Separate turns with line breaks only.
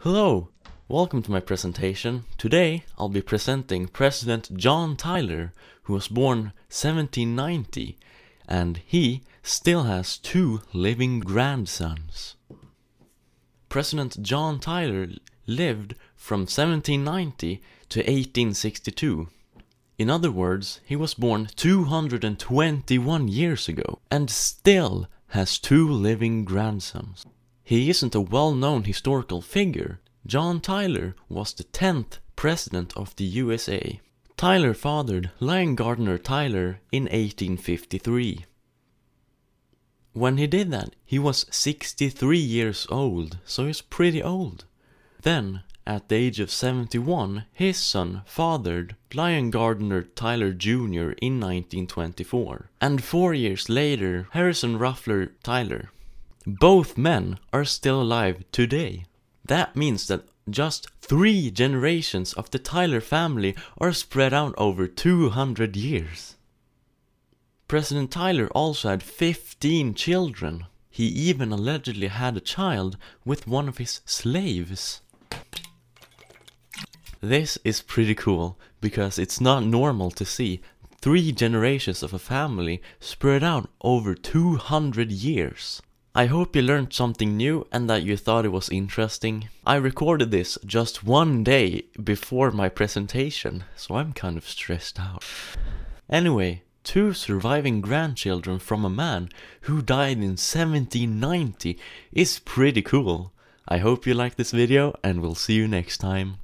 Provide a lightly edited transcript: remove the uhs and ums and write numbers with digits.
Hello, welcome to my presentation. Today I'll be presenting President John Tyler, who was born 1790, and he still has 2 living grandsons. President John Tyler lived from 1790 to 1862. In other words, he was born 221 years ago and still has 2 living grandsons. He isn't a well-known historical figure. John Tyler was the 10th president of the USA. Tyler fathered Lion Gardner Tyler in 1853. When he did that, he was 63 years old, so he's pretty old. Then, at the age of 71, his son fathered Lion Gardner Tyler Jr. in 1924. And 4 years later, Harrison Ruffler Tyler. Both men are still alive today. That means that just 3 generations of the Tyler family are spread out over 200 years. President Tyler also had 15 children. He even allegedly had a child with one of his slaves. This is pretty cool, because it's not normal to see 3 generations of a family spread out over 200 years. I hope you learned something new and that you thought it was interesting. I recorded this just 1 day before my presentation, so I'm kind of stressed out. Anyway, 2 surviving grandchildren from a man who died in 1790 is pretty cool. I hope you liked this video and we'll see you next time.